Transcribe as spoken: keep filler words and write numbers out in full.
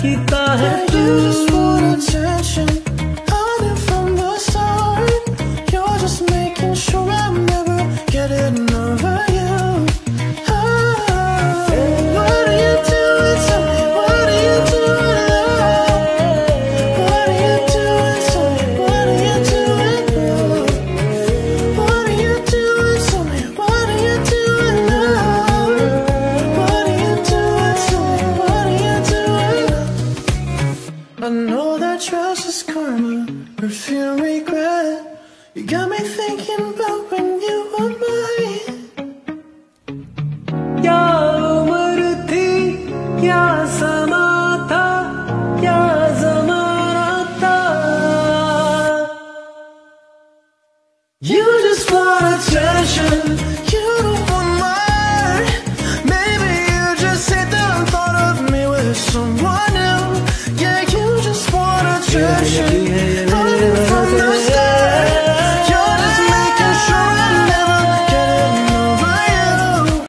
कीता है Yeah, you just want attention. I knew from the start. You're just making sure I'm never getting over you. Oh, what are you doing to me? What are you doing now? What are you doing to me? What are you doing now? What are you doing to me? What are you doing now? What are you doing to me? What are you doing now? I know that trust is karma, perfume regret. You got me thinking about when you were mine. क्या उम्र थी क्या समा था क्या ज़माना था You just want attention. You don't want mine. Maybe you just hate the thought of me with someone new. Yeah, you just want attention.